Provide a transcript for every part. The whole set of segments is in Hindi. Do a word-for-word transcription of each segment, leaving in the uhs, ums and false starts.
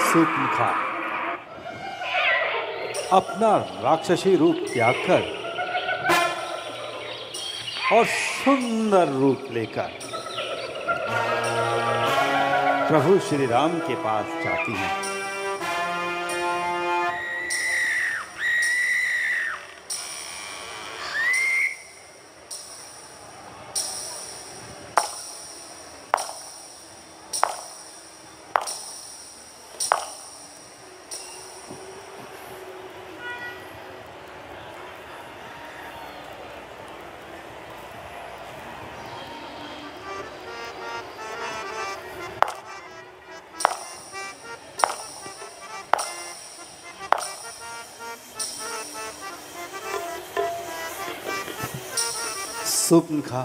सूर्पनखा अपना राक्षसी रूप त्याग कर और सुंदर रूप लेकर प्रभु श्री राम के पास जाती हैं। सूर्पनखा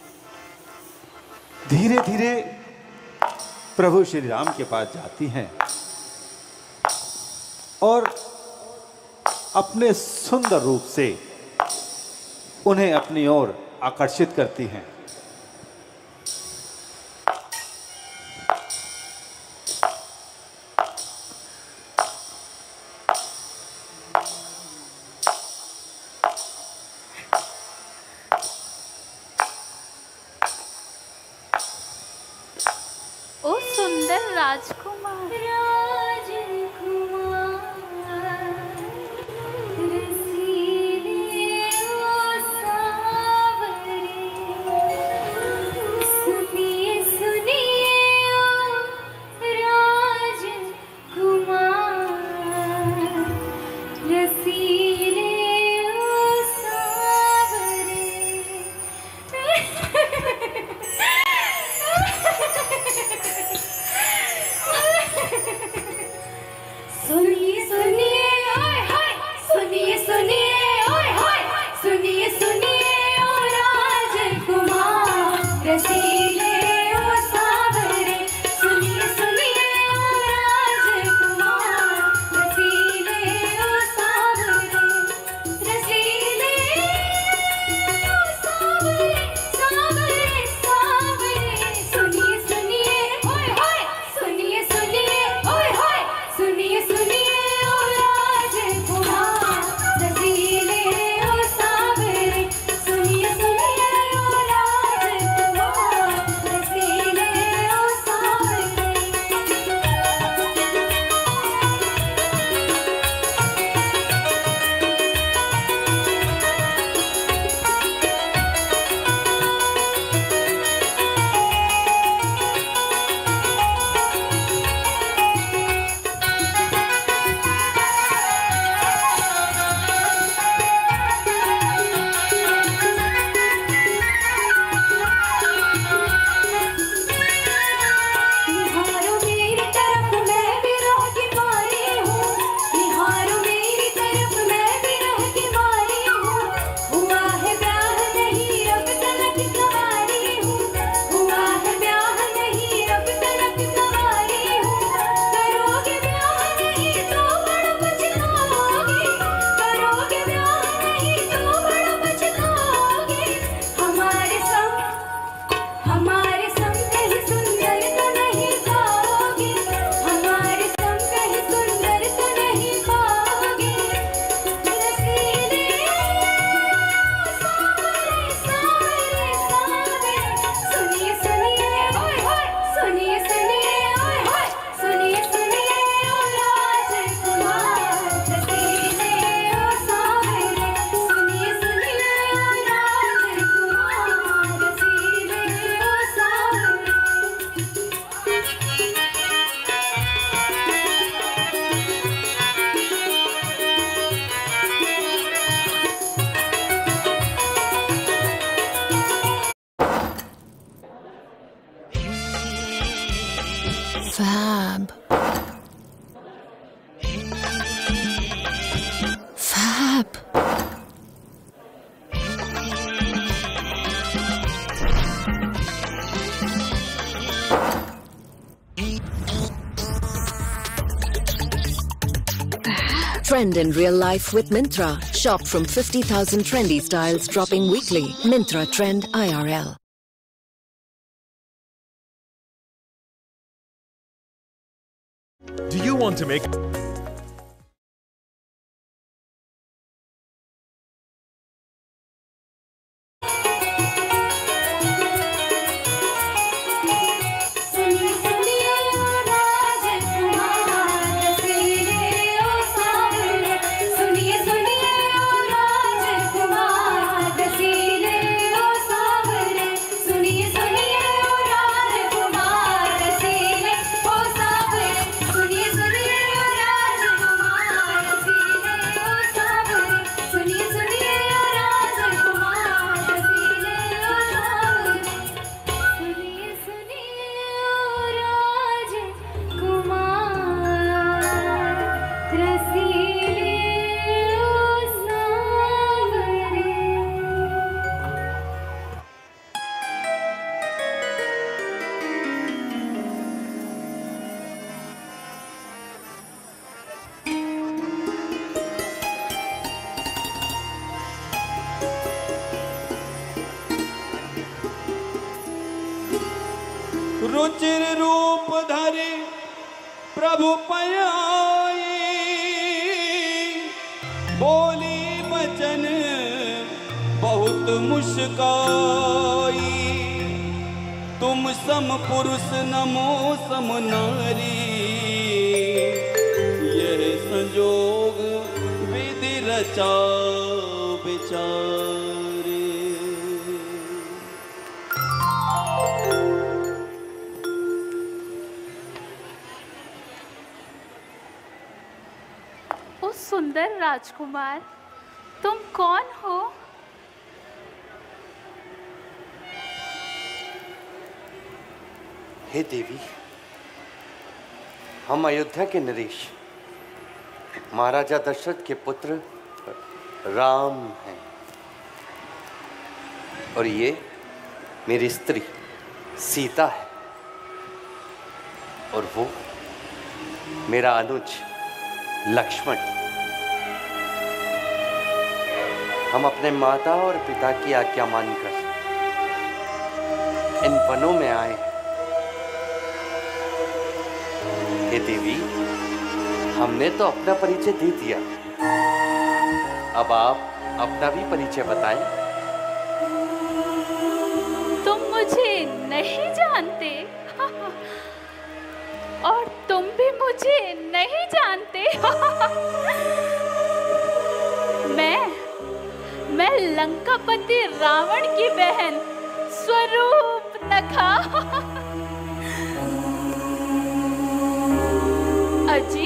धीरे धीरे प्रभु श्री राम के पास जाती हैं और अपने सुंदर रूप से उन्हें अपनी ओर आकर्षित करती हैं। ओ सुंदर राजकुमार, Fab. Fab. Trend in real life with Myntra. Shop from fifty thousand trendy styles dropping weekly. Myntra Trend I R L. Do you want to make Ruchir रूप धरि प्रभु पयाई, बोली बचन बहुत मुस्काई। तुम सम पुरुष नमो सम नारी, यह संजोग विधि रचा विचारे। ओ सुंदर राजकुमार, तुम कौन हो? हे देवी, हम अयोध्या के नरेश महाराजा दशरथ के पुत्र राम हैं, और ये मेरी स्त्री सीता है, और वो मेरा अनुज लक्ष्मण। हम अपने माता और पिता की आज्ञा मानकर इन वनों में आए। हे देवी, हमने तो अपना परिचय दे दिया, अब आप अपना भी परिचय बताएं। तुम मुझे नहीं जानते और तुम भी मुझे नहीं जानते। मैं मैं लंकापति रावण की बहन स्वरूप नखा। अजी,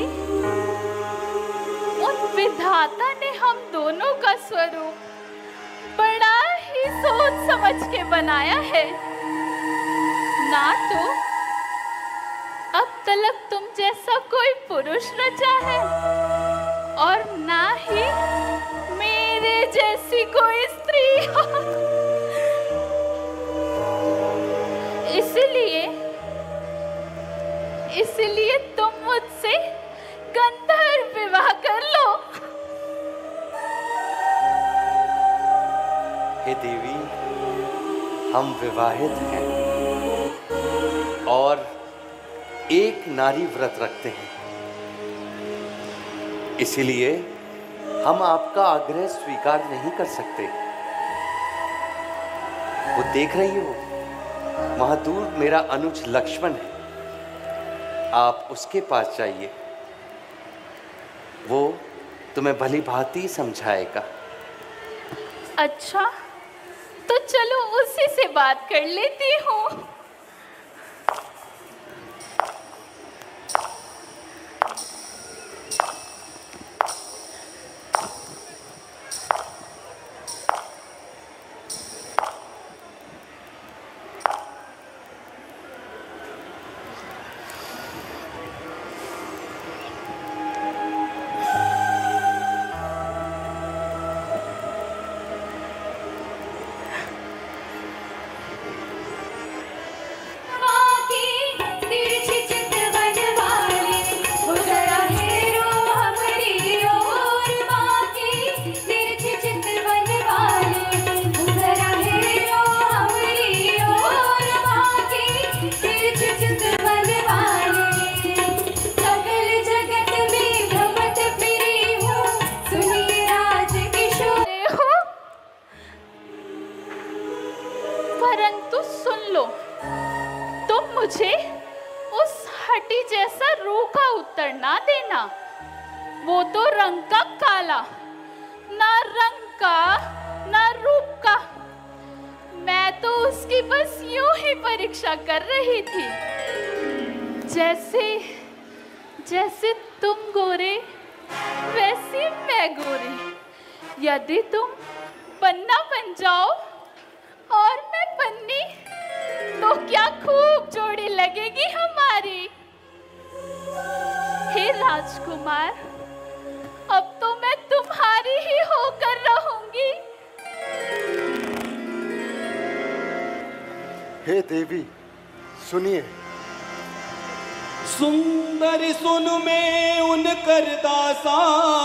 उन विधाता ने हम दोनों का स्वरूप बड़ा ही सोच समझ के बनाया है। ना तो अब तलक तुम जैसा कोई पुरुष रचा है, और ना ही मेरे जैसी कोई स्त्री। इसलिए इसलिए तुम मुझसे गंधर्व विवाह कर लो। हे देवी, हम विवाहित हैं और एक नारी व्रत रखते हैं, इसलिए हम आपका आग्रह स्वीकार नहीं कर सकते। वो देख रही हो, वहां दूर मेरा अनुज लक्ष्मण है, आप उसके पास जाइए, वो तुम्हें भली भांति समझाएगा। अच्छा, तो चलो उसी से बात कर लेती हूँ। परंतु सुन लो, तुम मुझे उस हड्डी जैसा रूखा उत्तर ना देना। वो तो रंग का काला, ना रंग का ना रूप का। मैं तो उसकी बस यूं ही परीक्षा कर रही थी। जैसे जैसे तुम गोरे, वैसे मैं गोरी। यदि तुम पन्ना बन जाओ और मैं पन्नी, तो क्या खूब जोड़ी लगेगी हमारी। हे राजकुमार, अब तो मैं तुम्हारी ही होकर रहूंगी। हे देवी, सुनिए। सुंदर सुन में उन कर दासा,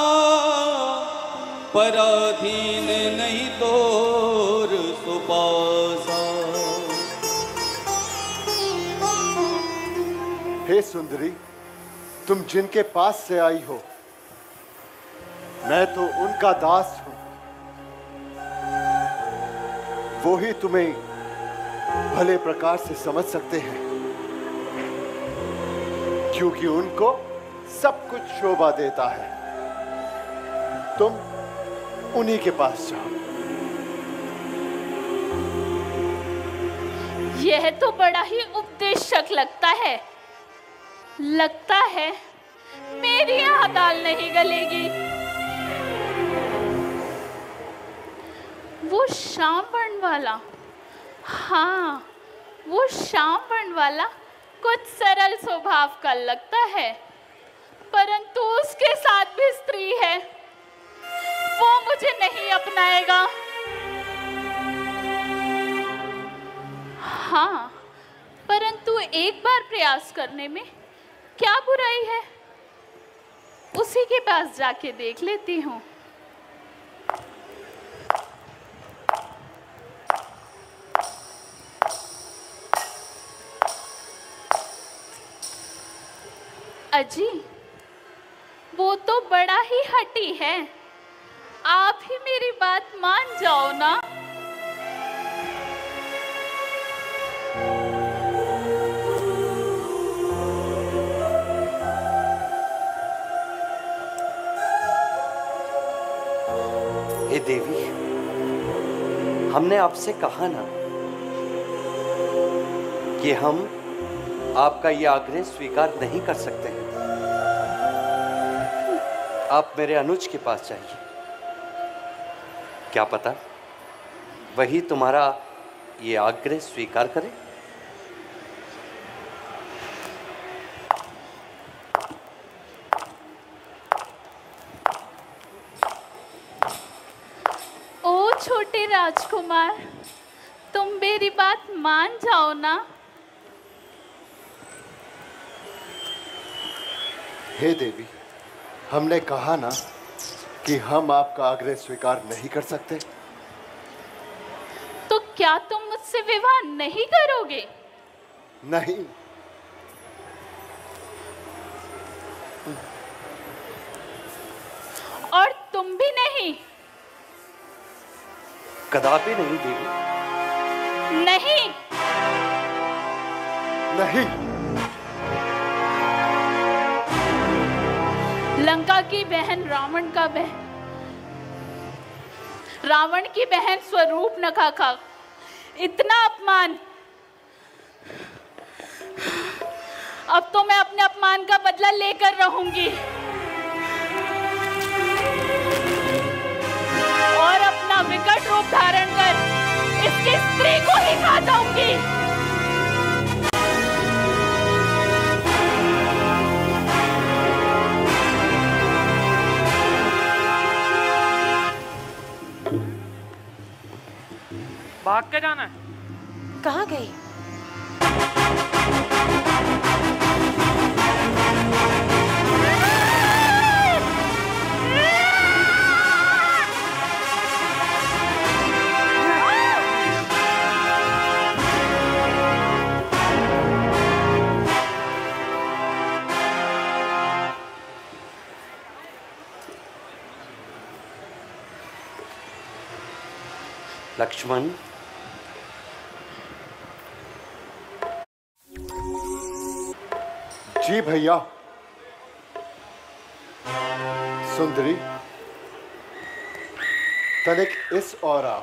पराधीन नहीं तोर सुपासा। हे सुंदरी, तुम जिनके पास से आई हो, मैं तो उनका दास हूं। वो ही तुम्हें भले प्रकार से समझ सकते हैं, क्योंकि उनको सब कुछ शोभा देता है। तुम उन्हीं के पास जाओ। यह तो बड़ा ही उपदेशक लगता है। लगता है मेरी यहाँ दाल नहीं गलेगी। वो श्याम वर्ण वाला, हाँ वो श्याम वर्ण वाला कुछ सरल स्वभाव का लगता है, परंतु उसके साथ भी स्त्री है। वो मुझे नहीं अपनाएगा। हाँ, परंतु एक बार प्रयास करने में क्या बुराई है। उसी के पास जाके देख लेती हूँ। अजी, वो तो बड़ा ही हठी है। आप ही मेरी बात मान जाओ ना। हे देवी, हमने आपसे कहा ना कि हम आपका ये आग्रह स्वीकार नहीं कर सकते हैं। आप मेरे अनुज के पास जाइए। क्या पता वही तुम्हारा ये आग्रह स्वीकार करे। ओ छोटे राजकुमार, तुम मेरी बात मान जाओ ना। हे देवी, हमने कहा ना कि हम आपका आग्रह स्वीकार नहीं कर सकते। तो क्या तुम मुझसे विवाह नहीं करोगे? नहीं। और तुम भी नहीं? कदापि नहीं देवी। नहीं नहीं। लंका की बहन रावण का बहन रावण की बहन स्वरूप नखा खा, इतना अपमान। अब तो मैं अपने अपमान का बदला लेकर रहूंगी और अपना विकट रूप धारण कर इसकी स्त्री को ही खा जाऊंगी। भाग के जाना है। कहाँ गई? लक्ष्मण, जी भैया। सुंदरी, तनिक इस और आ।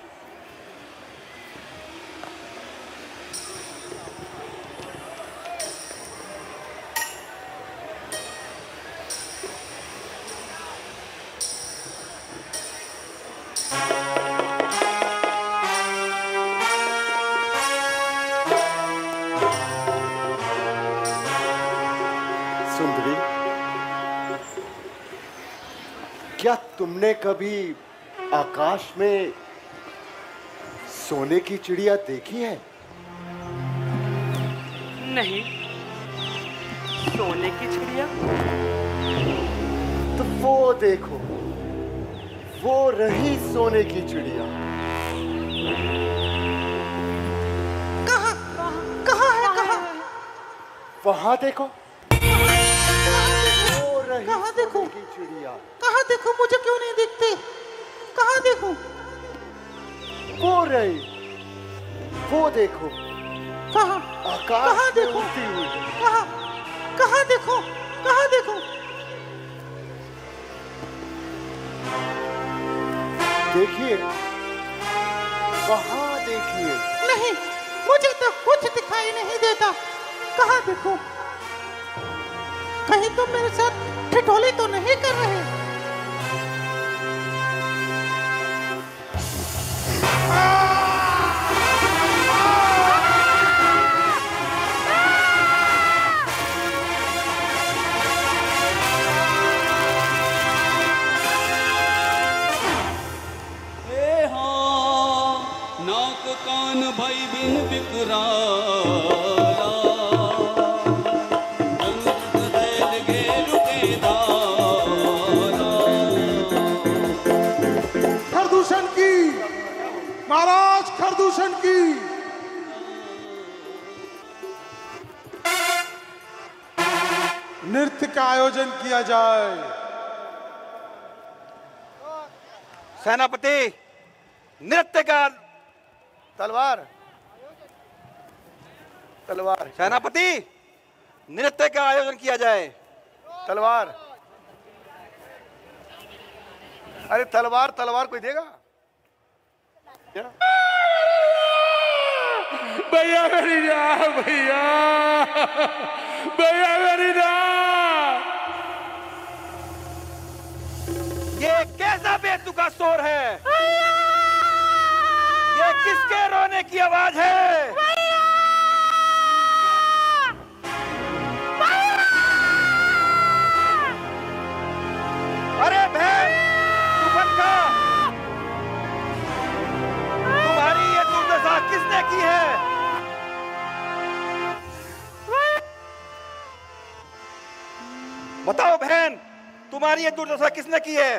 सुंदरी, क्या तुमने कभी आकाश में सोने की चिड़िया देखी है? नहीं, सोने की चिड़िया? तो वो देखो, वो रही सोने की चिड़िया। कहाँ कहाँ है कहाँ? वहां देखो, वो रही कहाँ देखो? सोने की चिड़िया। कहाँ देखो? मुझे क्यों नहीं दिखती? कहाँ देखो? वो रही, वो देखो, कहाँ? आकाश कहाँ में देखो? उड़ती हुई। कहाँ? कहाँ देखो? कहाँ देखो? देखिए, वहां देखिए। नहीं, मुझे तो कुछ दिखाई नहीं देता। कहाँ देखो? कहीं तुम मेरे साथ ठिठोली तो नहीं कर रहे? ए हाँ, नाक कान भई बिन बिकराला, रंग बदल घेर के दाला। खरदूषण की महाराज, खरदूषण की। नृत्य का आयोजन किया जाए। सेनापति, नृत्य का तलवार, तलवार। सेनापति, नृत्य का आयोजन किया जाए। तलवार। अरे तलवार, तलवार कोई देगा? भैया मेरी जान, भैया भैया मेरी जान। ये कैसा बेतुका शोर है? ये किसके रोने की आवाज है? अरे बहन सुपनका, तुम्हारी ये दुर्दशा किसने की है? बताओ बहन, तुम्हारी ये दुर्दशा किसने की है?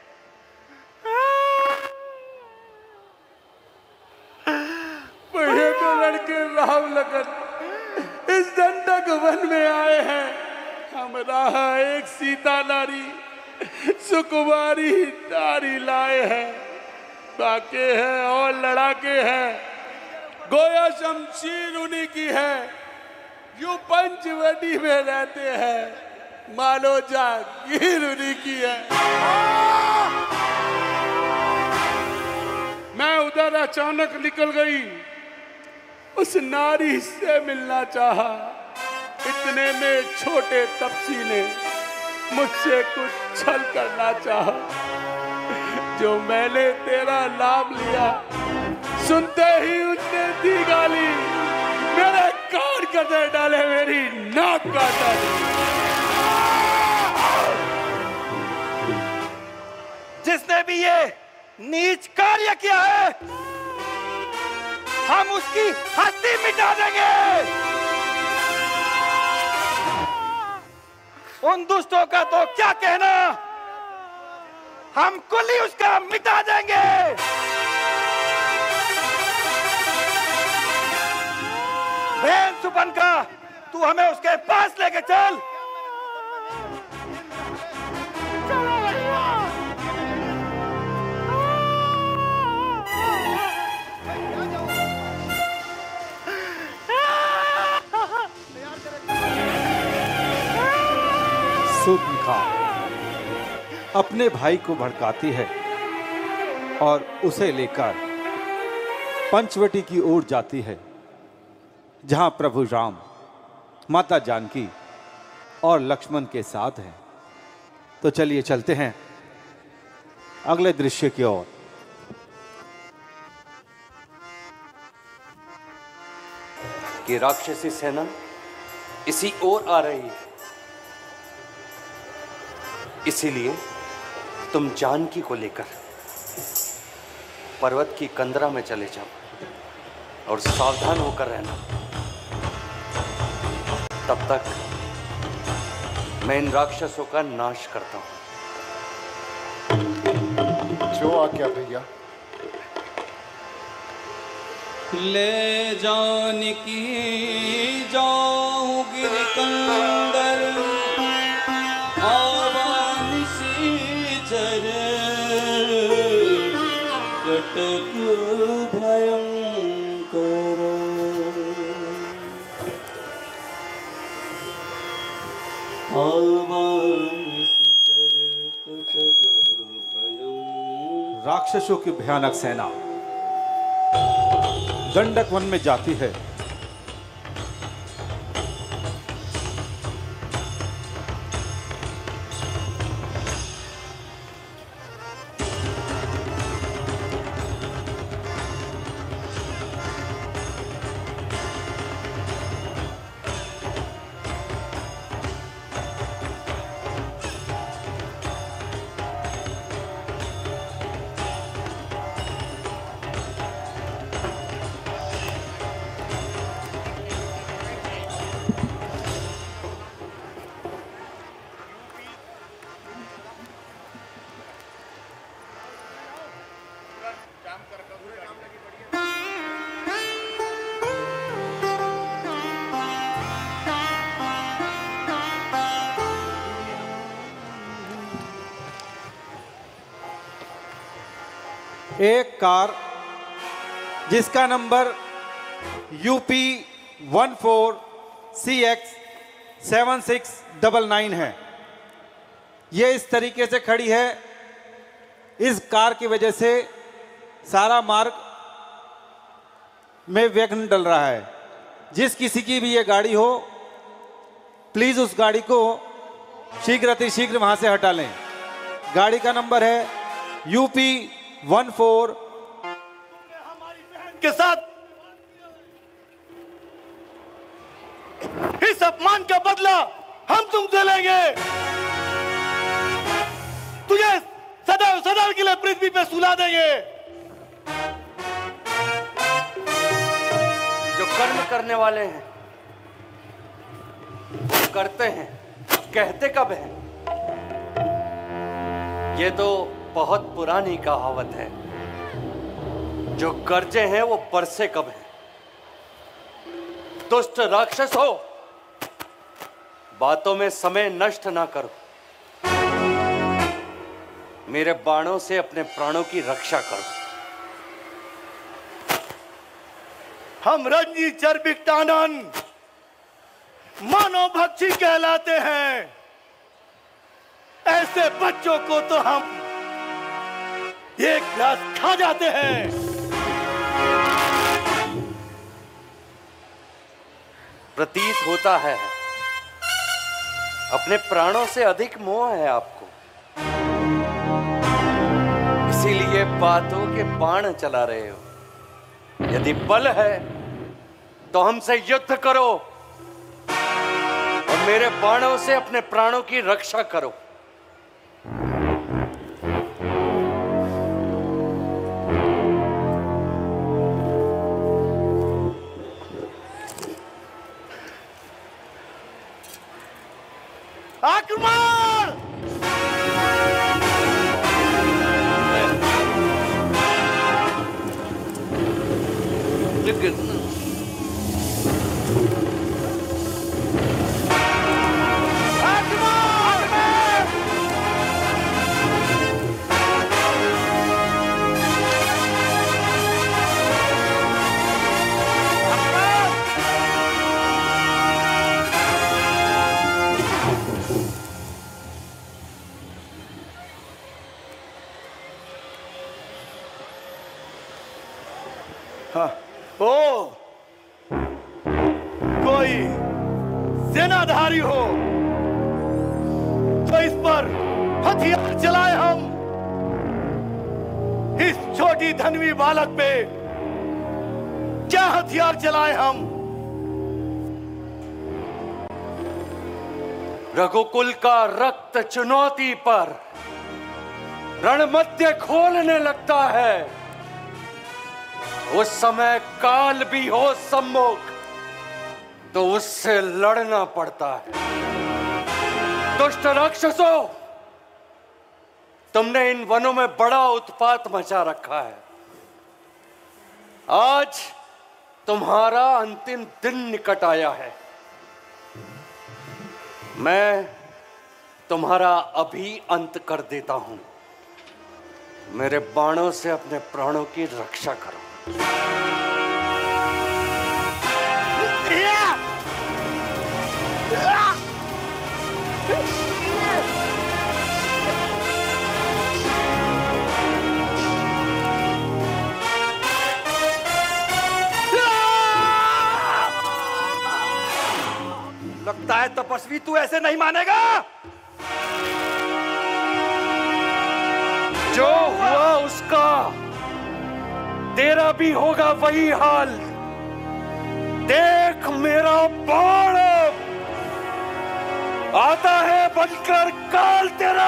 भैया तो लड़के राम लखन इस दंडक वन में आए हैं। हमरा एक सीता नारी सुकुमारी नारी लाए हैं। बाके हैं और लड़ाके हैं, गोया शमशीर उन्हीं की है। यूं पंचवटी में रहते हैं, मालो जागीर उन्हीं की है। मैं उधर अचानक निकल गई, उस नारी से मिलना चाहा। इतने में छोटे तपसी ने मुझसे कुछ छल करना चाहा, जो मैंने तेरा नाम लिया, सुनते ही उसने दी गाली। मेरे कान कतर डाले, मेरी नाक काटा। जिसने भी ये नीच कार्य किया है, हम उसकी हस्ती मिटा देंगे। उन दुष्टों का तो क्या कहना, हम कुल ही उसका मिटा देंगे। बहन सुपनका, तू हमें उसके पास लेके चल। शूर्पणखा अपने भाई को भड़काती है और उसे लेकर पंचवटी की ओर जाती है, जहां प्रभु राम, माता जानकी और लक्ष्मण के साथ हैं। तो चलिए चलते हैं अगले दृश्य की ओर। कि राक्षसी सेना इसी ओर आ रही है, इसीलिए तुम जानकी को लेकर पर्वत की कंदरा में चले जाओ और सावधान होकर रहना। तब तक मैं इन राक्षसों का नाश करता हूं। जो आज्ञा भैया। ले जानकी जाऊं गिरकंदर आवानिशीचर कटक भयंकर। राक्षसों की भयानक सेना दंडक वन में जाती है। एक कार जिसका number UP one four C X seven six double nine है, ये इस तरीके से खड़ी है। इस कार की वजह से सारा मार्ग में विघ्न डल रहा है। जिस किसी की भी ये गाड़ी हो, प्लीज उस गाड़ी को शीघ्र अतिशीघ्र वहां से हटा लें। गाड़ी का नंबर है यूपी वन फोर के साथ इस अपमान का बदला हम तुमसे लेंगे। तुझे सदैव सदैव के लिए पृथ्वी पे सुला देंगे। जो कर्म करने वाले हैं वो करते हैं, कहते कब हैं? ये तो बहुत पुरानी कहावत है। जो गर्जे हैं वो बरसे कब हैं। दुष्ट राक्षस हो, बातों में समय नष्ट ना करो। मेरे बाणों से अपने प्राणों की रक्षा करो। हम रंजी चरबिकटानन मानव भक्षी कहलाते हैं। ऐसे बच्चों को तो हम एक ग्रास खा जाते हैं। प्रतीत होता है अपने प्राणों से अधिक मोह है आपको, इसीलिए बातों के बाण चला रहे हो। यदि बल है तो हमसे युद्ध करो और मेरे बाणों से अपने प्राणों की रक्षा करो। आक्रमण! लेकिन सेनाधारी हो तो इस पर हथियार चलाए हम। इस छोटी धनवी बालक पे क्या हथियार चलाए हम? रघुकुल का रक्त चुनौती पर रणमध्य खोलने लगता है। उस समय काल भी हो सम्मुख तो उससे लड़ना पड़ता है। दुष्ट राक्षसों, तुमने इन वनों में बड़ा उत्पात मचा रखा है। आज तुम्हारा अंतिम दिन निकट आया है। मैं तुम्हारा अभी अंत कर देता हूं। मेरे बाणों से अपने प्राणों की रक्षा करो। लगता है तपस्वी तू ऐसे नहीं मानेगा। जो हुआ उसका तेरा भी होगा वही हाल। देख मेरा बाण आता है बनकर काल तेरा।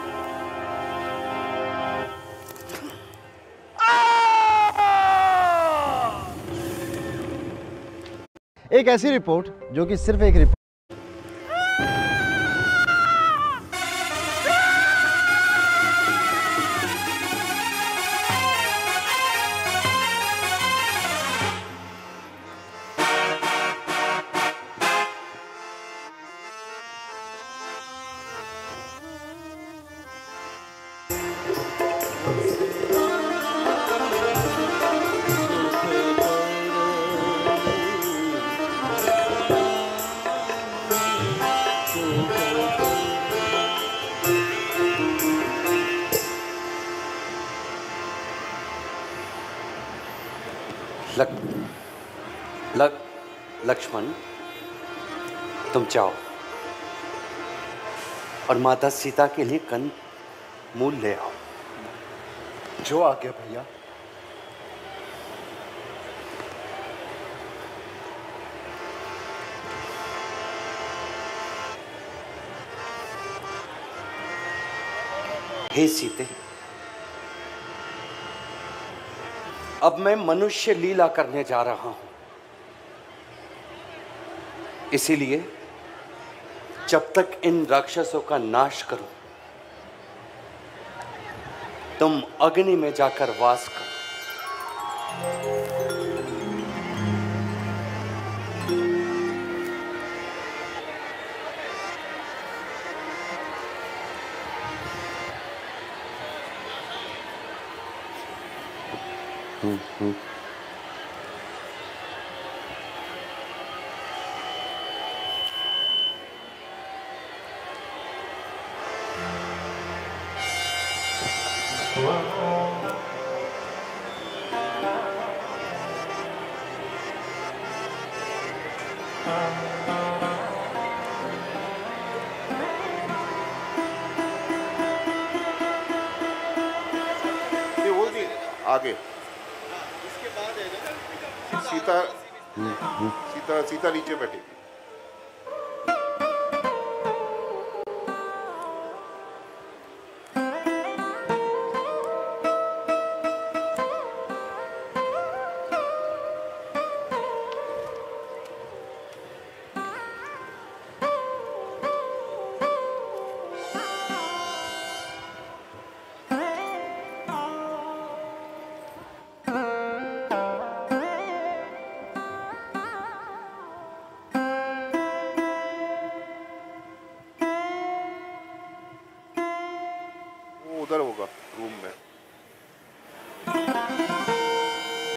एक ऐसी रिपोर्ट जो कि सिर्फ एक रिपोर्ट लक, लक, लक्ष्मण, तुम जाओ और माता सीता के लिए कंद मूल ले आओ। जो आ गया भैया। हे सीते, अब मैं मनुष्य लीला करने जा रहा हूं। इसीलिए जब तक इन राक्षसों का नाश करूं, तुम अग्नि में जाकर वास करो। हम्म हम्म ये वो जी आगे सीता सीता सीता नीचे बैठी।